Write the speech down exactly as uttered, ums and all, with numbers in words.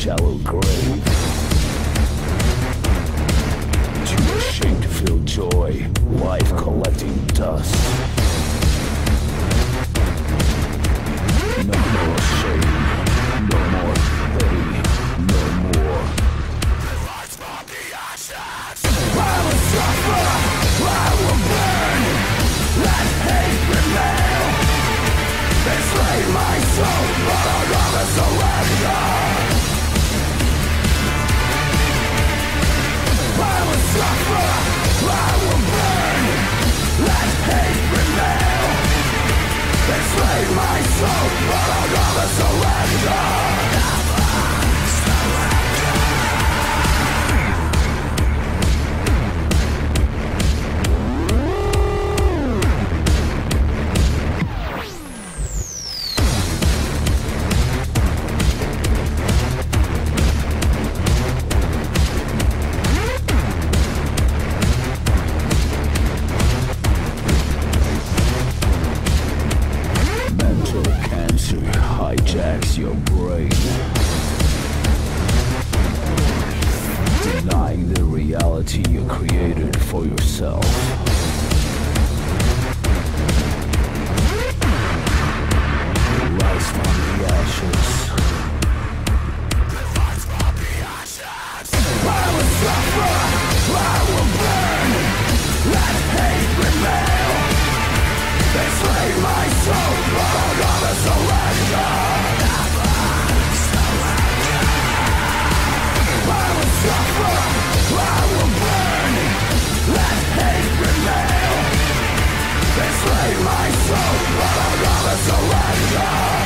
shallow grave. Too ashamed to feel joy, life collecting dust. No more shame, no more pity, no more. I will suffer, I will burn, let hate prevail. Enslave my soul, but I'll never surrender. I will suffer, I will burn, let hate prevail. Enslave my soul, but I'll never surrender. Never surrender. Hijacks your brain, denying the reality you created for yourself. Rise from the ashes. I will suffer, I will burn, let hate prevail. Enslave my soul, but I'll never surrender. Never surrender. I will suffer, I will burn, let hate prevail. Enslave my soul, but I'll never surrender.